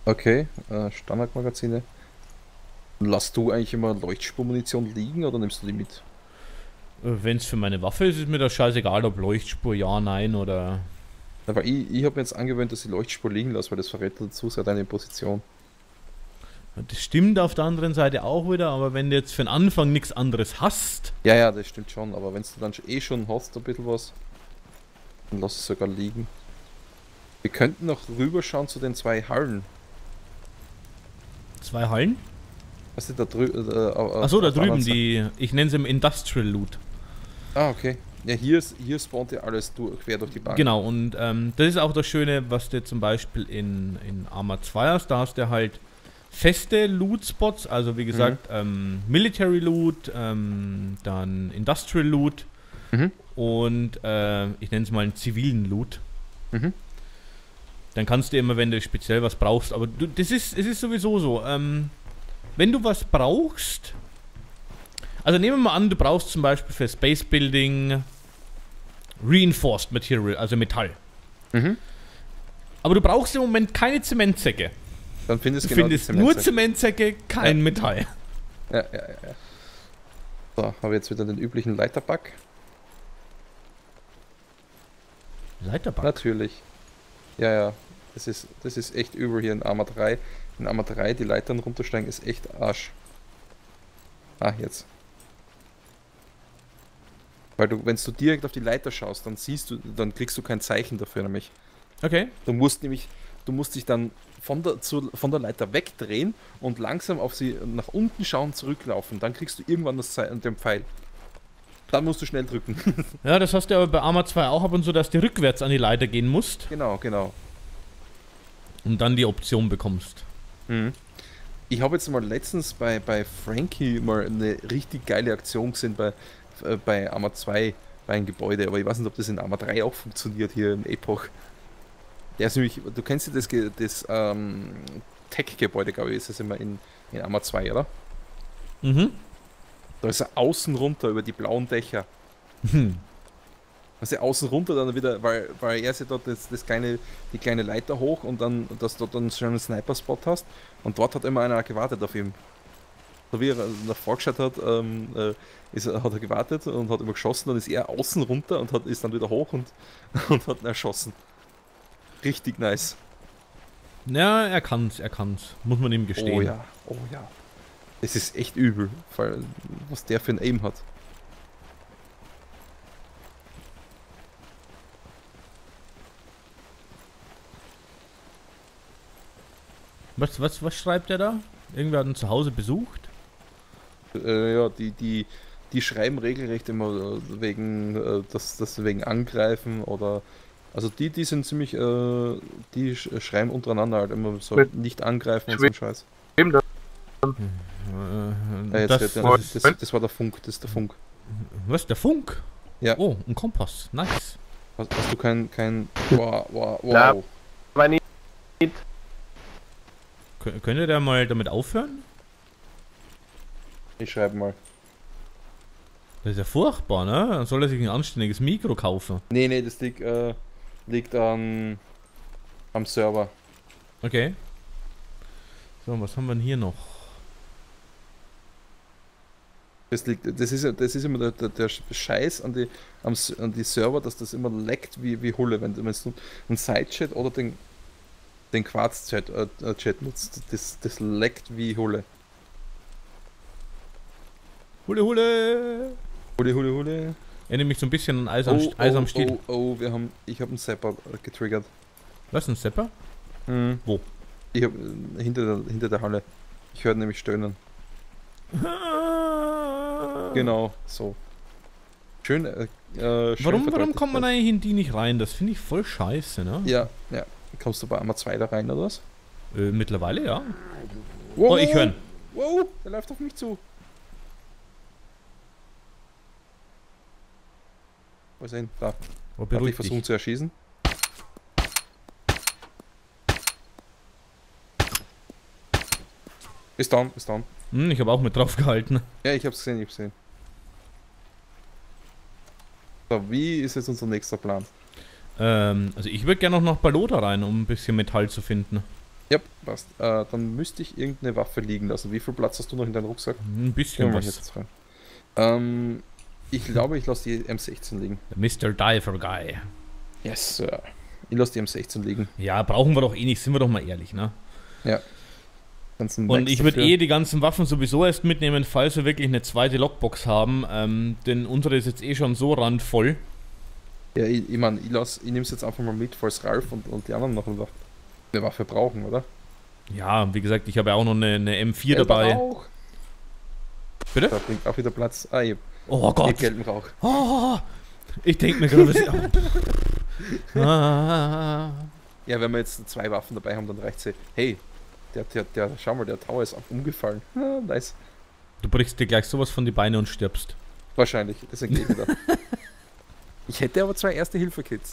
Okay, Standardmagazine. Lass du eigentlich immer Leuchtspurmunition liegen oder nimmst du die mit? Wenn es für meine Waffe ist, ist mir das scheißegal, ob Leuchtspur ja, nein oder. Aber ich habe mir jetzt angewöhnt, dass ich Leuchtspur liegen lasse, weil das verrät dazu sehr deine Position. Das stimmt auf der anderen Seite auch wieder, aber wenn du jetzt für den Anfang nichts anderes hast. Ja, ja, das stimmt schon, aber wenn du dann eh schon hast, ein bisschen was, dann lass es sogar liegen. Wir könnten noch rüberschauen zu den zwei Hallen. Zwei Hallen? Was ist da drüben? Achso, da drüben, die. Ich nenne sie im Industrial Loot. Ah, okay. Ja, hier spawnt ja alles quer durch die Bank. Genau, und das ist auch das Schöne, was du zum Beispiel in Arma 2 hast. Da hast du halt feste Loot-Spots, also wie gesagt, Military Loot, dann Industrial Loot und ich nenne es mal einen zivilen Loot. Dann kannst du immer, wenn du speziell was brauchst, aber es ist sowieso so, wenn du was brauchst, also nehmen wir mal an, du brauchst zum Beispiel für Space Building Reinforced Material, also Metall. Aber du brauchst im Moment keine Zementsäcke. Dann findest du genau findest nur Zementsäcke, kein Metall. Ja. So, habe ich jetzt wieder den üblichen Leiterbug. Leiterbug? Natürlich. Ja. Das ist echt übel hier in Arma 3. In Arma 3 die Leitern runtersteigen ist echt Arsch. Ah, jetzt. Weil wenn du direkt auf die Leiter schaust, dann kriegst du kein Zeichen dafür nämlich. Okay. Du musst dich dann von der Leiter wegdrehen und langsam auf sie nach unten schauen, zurücklaufen. Dann kriegst du irgendwann den Pfeil. Dann musst du schnell drücken. Ja, das hast du aber bei Arma 2 auch ab und so, dass du rückwärts an die Leiter gehen musst. Genau. Und dann die Option bekommst. Ich habe jetzt mal letztens bei Frankie mal eine richtig geile Aktion gesehen bei Arma 2 bei einem Gebäude, aber ich weiß nicht, ob das in Arma 3 auch funktioniert hier im Epoch. Der ist nämlich, du kennst ja das Tech-Gebäude, glaube ich, ist das immer in Arma 2, oder? Da ist er außen runter über die blauen Dächer. Also außen runter dann wieder, weil er ist ja dort die kleine Leiter hoch und dann, dass du dort einen schönen Sniper-Spot hast und dort hat immer einer gewartet auf ihn. So wie er nach vorgeschaut hat, hat er gewartet und hat immer geschossen, dann ist er außen runter und ist dann wieder hoch und hat ihn erschossen. Richtig nice. Ja, er kann's. Muss man ihm gestehen. Oh ja. Es ist echt übel, weil was der für ein Aim hat. Was schreibt er da? Irgendwer hat ihn zu Hause besucht? Ja, die schreiben regelrecht immer wegen, das wegen Angreifen oder. Also die sind ziemlich, die schreiben untereinander halt immer so, nicht angreifen und so ein Scheiß. Das war der Funk, das ist der Funk. Was, der Funk? Ja. Oh, ein Kompass, nice. Hast du kein. Wow. Aber nicht. Könnte der mal damit aufhören? Ich schreibe mal. Das ist ja furchtbar, ne? Dann soll er sich ein anständiges Mikro kaufen. Nee, das liegt am Server. Okay. So, was haben wir denn hier noch? Das ist immer der Scheiß an die Server, dass das immer leckt wie Hulle, wenn du einen Sidechat oder den Quarz-Chat nutzt. Das leckt wie Hulle. Hulle! Erinnert mich so ein bisschen an Eis am Stiel. Ich habe einen Zapper getriggert. Was, ein Zapper? Wo? Ich habe hinter der Halle. Ich höre nämlich stöhnen. Genau, so. Schön. Warum kommt man eigentlich in die nicht rein? Das finde ich voll scheiße, ne? Ja. Kommst du bei Arma 2 da rein oder was? Mittlerweile, ja. Wow, oh, ich höre. Wow, der läuft auf mich zu. Wo ist er hin? Da. Hat ich versucht zu erschießen. Ist down. Ich habe auch mit drauf gehalten. Ja, ich hab's gesehen. So, wie ist jetzt unser nächster Plan? Also ich würde gerne noch nach Balota rein, um ein bisschen Metall zu finden. Ja, passt. Dann müsste ich irgendeine Waffe liegen lassen. Wie viel Platz hast du noch in deinem Rucksack? Ein bisschen Mal was. jetzt rein. Ich glaube, ich lasse die M16 liegen. Mr. Diver Guy. Yes, Sir. Ich lasse die M16 liegen. Ja, brauchen wir doch eh nicht, sind wir doch mal ehrlich, ne? Ja. Und ich würde die ganzen Waffen sowieso erst mitnehmen, falls wir wirklich eine zweite Lockbox haben, denn unsere ist jetzt eh schon so randvoll. Ja, ich meine, ich nehme es jetzt einfach mal mit, falls Ralf und die anderen noch eine Waffe brauchen, oder? Ja, wie gesagt, ich habe ja auch noch eine M4 dabei. Rauch. Bitte? Da bringt auch wieder Platz. Oh Gott! Gelben Rauch. Oh, ich denke mir gerade, Ja, wenn wir jetzt 2 Waffen dabei haben, dann reicht sie. Hey, schau mal, der Tower ist umgefallen. Nice. Du brichst dir gleich sowas von die Beine und stirbst. Wahrscheinlich, deswegen gehe ich wieder. Ich hätte aber 2 Erste-Hilfe-Kits.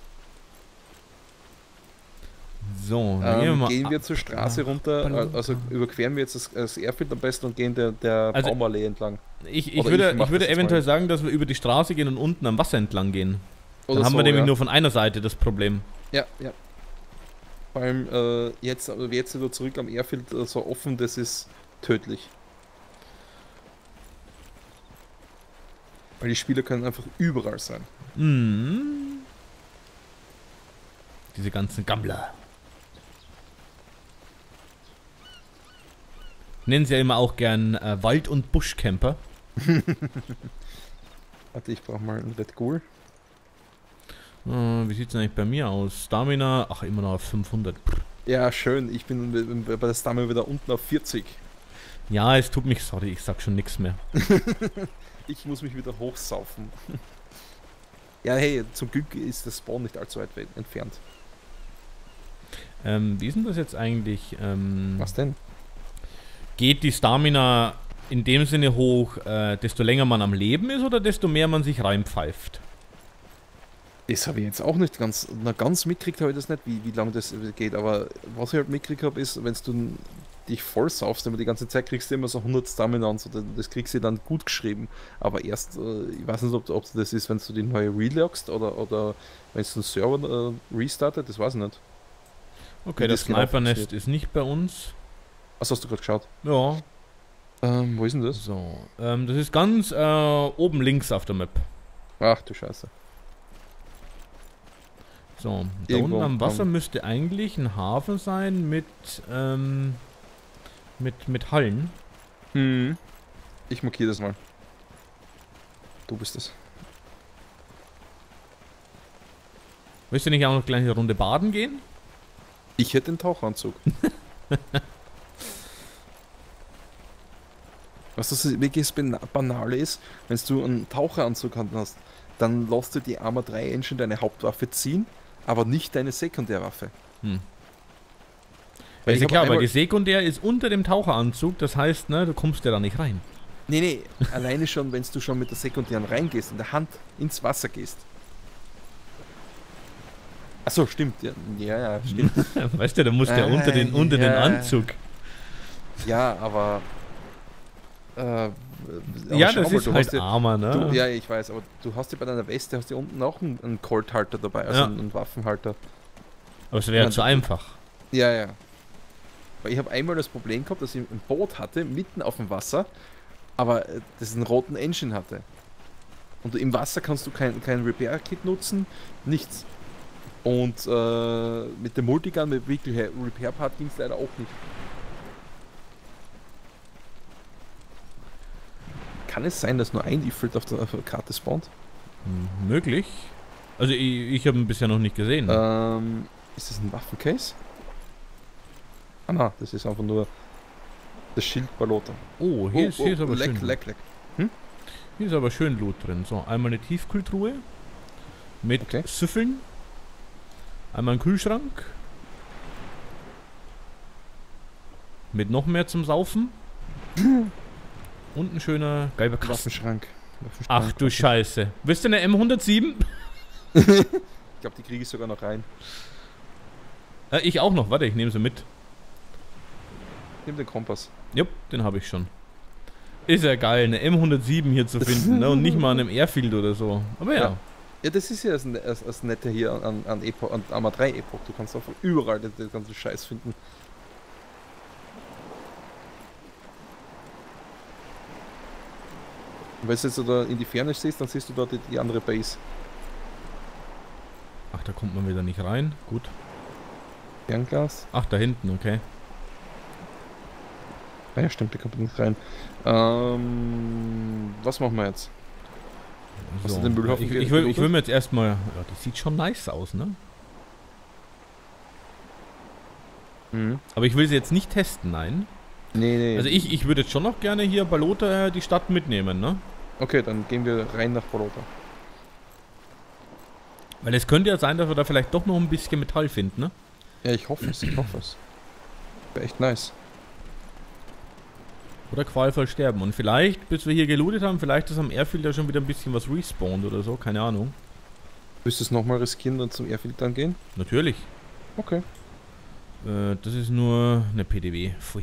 So, gehen wir zur Straße runter, also überqueren wir jetzt das Airfield am besten und gehen der Also, Baumallee entlang. Ich würde eventuell sagen, dass wir über die Straße gehen und unten am Wasser entlang gehen. Dann haben wir nämlich nur von einer Seite das Problem. Ja, ja. Vor allem jetzt wieder zurück am Airfield so offen, das ist tödlich. Weil die Spieler können einfach überall sein. Mhm. Diese ganzen Gammler. Nennen sie ja immer auch gern Wald- und Buschcamper. Warte, ich brauche mal einen Red Bull. Wie sieht es eigentlich bei mir aus? Stamina, ach, immer noch auf 500. Ja, schön. Ich bin bei der Stamina wieder unten auf 40. Ja, es tut mich, sorry, ich sag schon nichts mehr. Ich muss mich wieder hochsaufen. Ja, hey, zum Glück ist der Spawn nicht allzu weit entfernt. Wie ist denn das jetzt eigentlich? Was denn? Geht die Stamina in dem Sinne hoch, desto länger man am Leben ist oder desto mehr man sich reinpfeift? Das habe ich jetzt auch nicht ganz mitgekriegt, habe ich das nicht, wie lange das geht. Aber was ich halt mitgekriegt habe, ist, wenn du dich voll saufst, immer die ganze Zeit kriegst du immer so 100 Stamina und so, das kriegst du dann gut geschrieben. Aber erst, ich weiß nicht, ob das ist, wenn du die neue relogst oder wenn du den Server restartet, das weiß ich nicht. Okay, das Sniper-Nest ist nicht bei uns. Was hast du gerade geschaut? Ja. Wo ist denn das? So, das ist ganz oben links auf der Map. Ach du Scheiße. So, da unten am Wasser müsste eigentlich ein Hafen sein mit Hallen. Hm. Ich markiere das mal. Du bist es. Willst du nicht auch noch gleich eine Runde baden gehen? Ich hätte den Tauchanzug. Was das wirklich Banale ist, wenn du einen Taucheranzug hast, dann lässt du die Arma 3 Engine deine Hauptwaffe ziehen, aber nicht deine Sekundärwaffe. Weil ist ja klar, weil die Sekundär ist unter dem Taucheranzug, das heißt, ne, du kommst ja da nicht rein. Nee, alleine schon, wenn du schon mit der Sekundären reingehst, in der Hand ins Wasser gehst. Achso, stimmt. Ja, stimmt. Weißt du, da musst du ja unter den Anzug. Ja, aber... ja, das ist halt armer, ne? Ja, ich weiß, aber du hast ja bei deiner Weste hast ja unten auch einen Colt-Halter dabei, also einen Waffenhalter. Aber es wäre zu einfach. Ja. Weil ich habe einmal das Problem gehabt, dass ich ein Boot hatte, mitten auf dem Wasser, aber das einen roten Engine hatte. Und im Wasser kannst du kein Repair-Kit nutzen, nichts. Und mit dem Multigun, mit Vehicle Repair Part ging es leider auch nicht. Kann es sein, dass nur ein Ifrit auf der Karte spawnt? Möglich. Also ich habe ihn bisher noch nicht gesehen. Ist das ein Waffencase? Ah na, das ist einfach nur das Schild Balota. Oh, hier ist aber leck, schön. Leck. Hier ist aber schön Loot drin. So, einmal eine Tiefkühltruhe mit Süffeln. Einmal ein Kühlschrank. Mit noch mehr zum Saufen. Und ein schöner gelber Kasten. Waffenschrank. Ach du Scheiße. Willst du eine M107? Ich glaube, die kriege ich sogar noch rein. Ich auch noch. Warte, ich nehme sie mit. Nimm den Kompass. Jupp, den habe ich schon. Ist ja geil, eine M107 hier zu finden, ne? Und nicht mal an einem Airfield oder so. Aber ja. Ja, das ist ja das Nette hier an Epoch, an Arma 3 Epoch. Du kannst einfach überall den ganzen Scheiß finden. Und wenn du jetzt so da in die Ferne siehst, dann siehst du da die andere Base. Ach, da kommt man wieder nicht rein. Gut. Fernglas. Ach, da hinten, okay. Ah ja, stimmt, da kommt nicht rein. Was machen wir jetzt? Hast du den Müllhaufen ich will mir jetzt erstmal... Ja, das sieht schon nice aus, ne? Mhm. Aber ich will sie jetzt nicht testen, nein. Nee. Also ich würde jetzt schon noch gerne hier Balota die Stadt mitnehmen, ne? Okay, dann gehen wir rein nach Balota. Weil es könnte ja sein, dass wir da vielleicht doch noch ein bisschen Metall finden, ne? Ja, ich hoffe es, Wäre echt nice. Oder qualvoll sterben. Und vielleicht, bis wir hier gelootet haben, vielleicht ist am Airfield ja schon wieder ein bisschen was respawnt oder so, keine Ahnung. Willst du es nochmal riskieren und zum Airfield dann gehen? Natürlich. Okay. Das ist nur eine PDW. Pfui.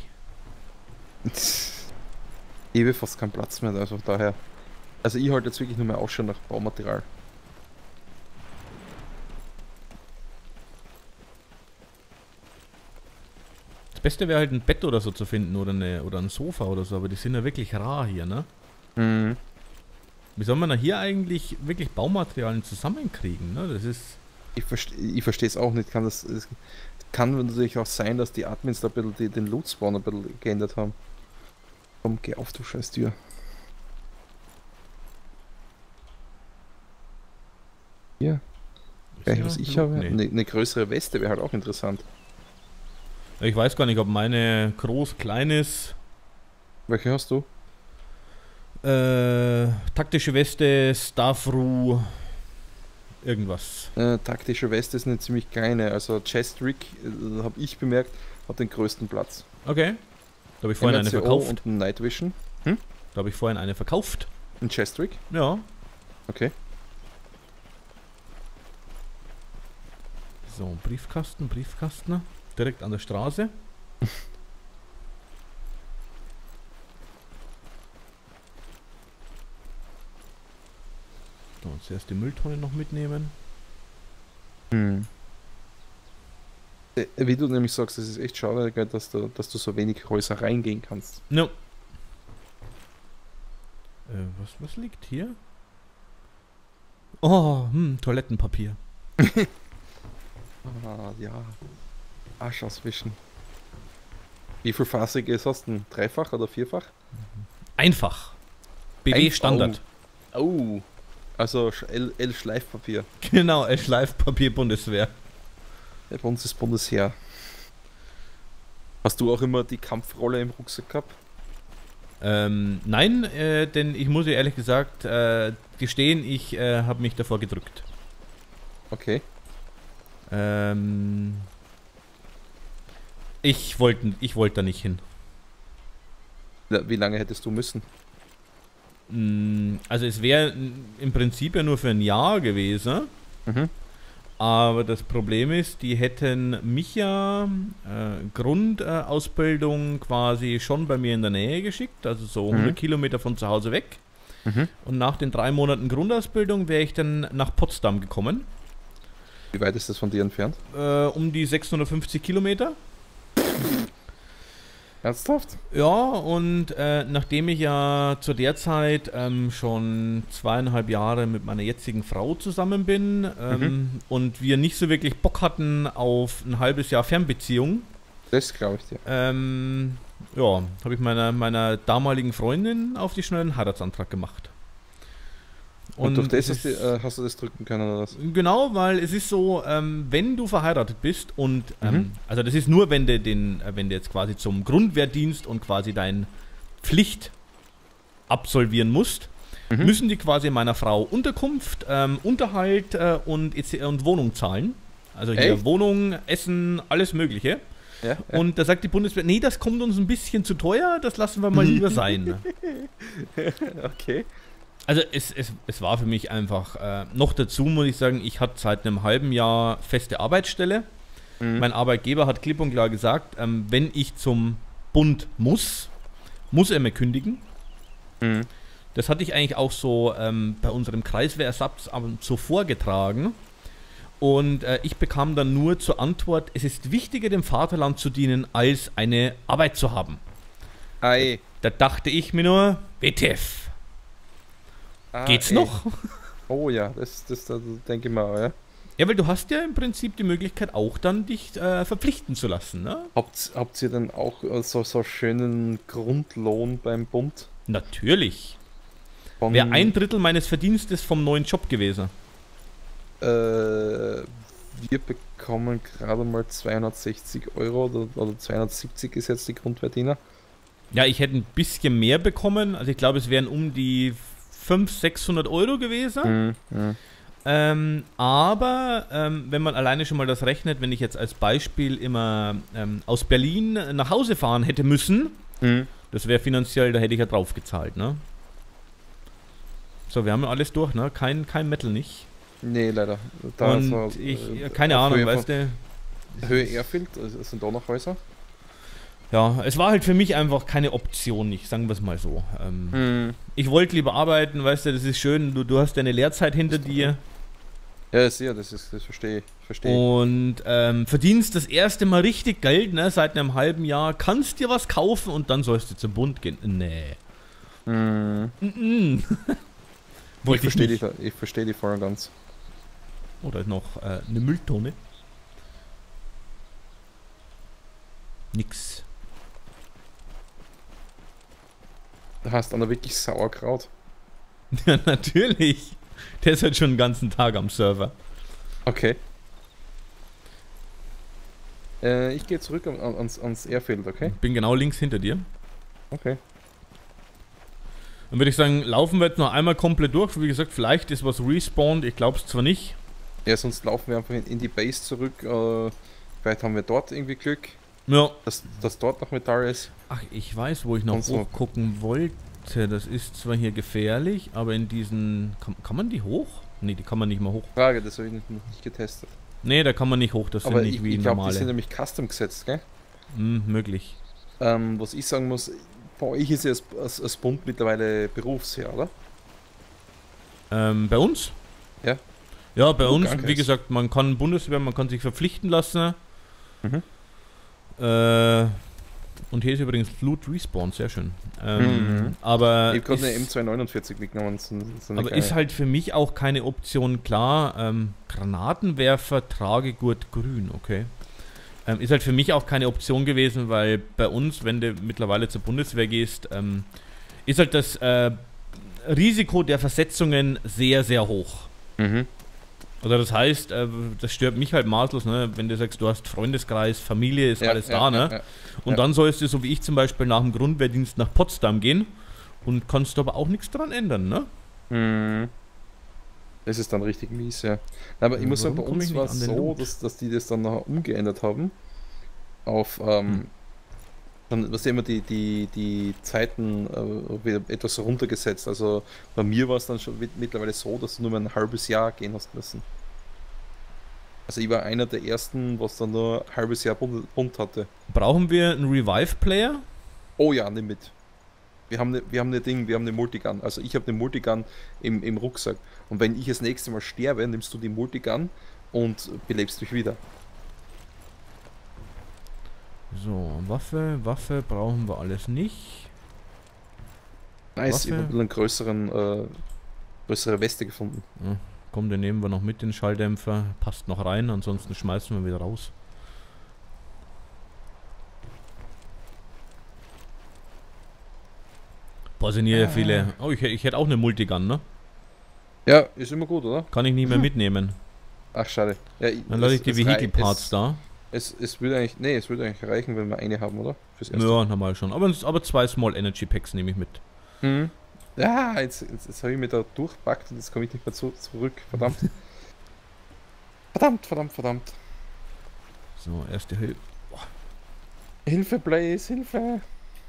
Ich habe fast keinen Platz mehr, also daher. Also ich halte jetzt wirklich nur mehr Ausschau nach Baumaterial. Das Beste wäre halt ein Bett oder so zu finden oder ein Sofa oder so, aber die sind ja wirklich rar hier, ne? Mhm. Wie soll man da hier eigentlich wirklich Baumaterialien zusammenkriegen, ne? Das ist... Ich verstehe es auch nicht. Es kann natürlich auch sein, dass die Admins da ein bisschen den Loot-Spawn ein bisschen geändert haben. Komm, geh auf, du scheiß Tür. Hier. Gleich, was ich habe. Nee. Eine größere Weste wäre halt auch interessant. Ich weiß gar nicht, ob meine groß, klein ist. Welche hast du? Taktische Weste, Staffru, irgendwas. Taktische Weste ist eine ziemlich kleine. Also Chest Rig, habe ich bemerkt, hat den größten Platz. Okay. Da habe ich vorhin eine MRCO verkauft. und ein Night Vision. Da habe ich vorhin eine verkauft. Ein Chest Rig? Ja. Okay. So, Briefkasten. Direkt an der Straße. So, zuerst die Mülltonne noch mitnehmen. Wie du nämlich sagst, es ist echt schade, dass du so wenig Häuser reingehen kannst. No. Was liegt hier? Oh, Toilettenpapier. Ah, ja. Arsch auswischen. Wie viel Fasriges hast du denn? Dreifach oder vierfach? Einfach. BW Standard. Oh. Also L-Schleifpapier. Genau, Schleifpapier Bundeswehr. Ja, bei uns ist Bundesheer. Hast du auch immer die Kampfrolle im Rucksack gehabt? Nein, denn ich muss dir ehrlich gesagt gestehen, ich habe mich davor gedrückt. Okay. Ich wollte da nicht hin. Wie lange hättest du müssen? Also es wäre im Prinzip ja nur für ein Jahr gewesen. Mhm. Aber das Problem ist, die hätten mich ja Grundausbildung quasi schon bei mir in der Nähe geschickt, also so 100 Kilometer von zu Hause weg. Mhm. Und nach den 3 Monaten Grundausbildung wäre ich dann nach Potsdam gekommen. Wie weit ist das von dir entfernt? Um die 650 Kilometer. Ernsthaft? Ja, und nachdem ich ja zu der Zeit schon 2,5 Jahre mit meiner jetzigen Frau zusammen bin und wir nicht so wirklich Bock hatten auf ein halbes Jahr Fernbeziehung, Das glaube ich dir. ja, habe ich meiner damaligen Freundin auf die schnelle einen Heiratsantrag gemacht. Und durch das hast du das drücken können oder was? Genau, weil es ist so, wenn du verheiratet bist und, also das ist nur, wenn du jetzt quasi zum Grundwehrdienst und quasi deine Pflicht absolvieren musst, müssen die quasi meiner Frau Unterkunft, Unterhalt und Wohnung zahlen. Also hier Echt? Wohnung, Essen, alles Mögliche. Ja. Und da sagt die Bundeswehr, nee, das kommt uns ein bisschen zu teuer, das lassen wir mal lieber sein. Okay. Also es war für mich einfach, noch dazu muss ich sagen, ich hatte seit einem halben Jahr feste Arbeitsstelle. Mein Arbeitgeber hat klipp und klar gesagt, wenn ich zum Bund muss er mir kündigen. Das hatte ich eigentlich auch so bei unserem Kreiswehrersatz so vorgetragen. Und ich bekam dann nur zur Antwort, es ist wichtiger, dem Vaterland zu dienen, als eine Arbeit zu haben. Ei. Da dachte ich mir nur, WTF. Geht's noch? Oh ja, das denke ich mal, ja. Ja, weil du hast ja im Prinzip die Möglichkeit auch dann dich verpflichten zu lassen, ne? Habt ihr dann auch so schönen Grundlohn beim Bund? Natürlich. Wäre 1/3 meines Verdienstes vom neuen Job gewesen. Wir bekommen gerade mal 260 Euro oder 270 ist jetzt die Grundverdiener. Ja, ich hätte ein bisschen mehr bekommen. Also ich glaube, es wären um die 500-600 Euro gewesen. Aber wenn man alleine schon mal das rechnet, wenn ich jetzt als Beispiel immer aus Berlin nach Hause fahren hätte müssen, das wäre finanziell, da hätte ich ja drauf gezahlt, ne? So, wir haben ja alles durch, ne? Kein Metal nicht. Nee, leider. Und keine Ahnung, weißt du. Höhe Airfield, sind da noch Häuser? Ja, es war halt für mich einfach keine Option, nicht, sagen wir es mal so. Ich wollte lieber arbeiten, weißt du, das ist schön, du hast deine Lehrzeit hinter dir. Ja, sehr, das verstehe ich. Und verdienst das erste Mal richtig Geld, ne, seit einem halben Jahr, kannst dir was kaufen und dann sollst du zum Bund gehen. Nee. Ich verstehe die voll und ganz. Oder noch eine Mülltonne. Nix. Du hast dann wirklich Sauerkraut. Ja, natürlich. Der ist halt schon den ganzen Tag am Server. Okay. Ich gehe zurück ans Airfield, okay? Bin genau links hinter dir. Okay. Dann würde ich sagen, laufen wir jetzt noch einmal komplett durch. Wie gesagt, vielleicht ist was respawned, ich glaube es zwar nicht. Ja, sonst laufen wir einfach in die Base zurück. Vielleicht haben wir dort irgendwie Glück. Ja. Dass dort noch Metall ist. Ach, ich weiß, wo ich noch hochgucken wollte. Das ist zwar hier gefährlich, aber in diesen... Kann man die hoch? Ne, die kann man nicht mal hoch. Frage, das habe ich noch nicht getestet. Ne, da kann man nicht hoch, das aber sind nicht wie ich glaube, normale. die sind nämlich custom gesetzt, gell? Möglich. Was ich sagen muss, bei euch ist ja das Bund mittlerweile Berufsjahr, oder? Bei uns? Ja. Ja, bei uns, wie gesagt, man kann Bundeswehr, man kann sich verpflichten lassen. Und hier ist übrigens Loot Respawn, sehr schön. Aber ich habe gerade eine M249 mitgenommen. Aber ist halt für mich auch keine Option, klar. Granatenwerfer, Tragegurt grün, okay. Ist halt für mich auch keine Option gewesen, weil bei uns, wenn du mittlerweile zur Bundeswehr gehst, ist halt das Risiko der Versetzungen sehr, sehr hoch. Also das heißt, das stört mich halt maßlos, ne? Wenn du sagst, du hast Freundeskreis, Familie, ist alles da, ne? Und dann sollst du, so wie ich zum Beispiel, nach dem Grundwehrdienst nach Potsdam gehen und kannst aber auch nichts dran ändern, ne? Das ist dann richtig mies, ja. Aber ich muss sagen, bei uns war es so, dass die das dann noch umgeändert haben. Auf, dann, was immer die Zeiten wieder etwas runtergesetzt. Also bei mir war es dann schon mittlerweile so, dass du nur ein halbes Jahr gehen hast müssen. Also ich war einer der ersten, was dann nur ein halbes Jahr Bund hatte. Brauchen wir einen Revive-Player? Oh ja, nimm mit. Wir haben eine Multigun. Also ich habe eine Multigun im Rucksack. Und wenn ich das nächste Mal sterbe, nimmst du die Multigun und belebst mich wieder. So, Waffe brauchen wir alles nicht. Nice, ich habe eine größere Weste gefunden. Ja, komm, den nehmen wir noch mit, den Schalldämpfer. Passt noch rein, ansonsten schmeißen wir wieder raus. Boah, sind hier viele... Oh, ich hätte auch eine Multigun, ne? Ja, ist immer gut, oder? Kann ich nicht mehr mitnehmen. Ach, schade. Ja, dann lasse ich die Vehicle-Parts da. Es würde eigentlich reichen, wenn wir eine haben, oder? Fürs Erste. Ja, normal schon. Aber 2 Small Energy Packs nehme ich mit. Ja, jetzt habe ich mich da durchpackt und jetzt komme ich nicht mehr zurück. Verdammt. verdammt. So, erste Hilfe. Hilfe, Blaze, Hilfe!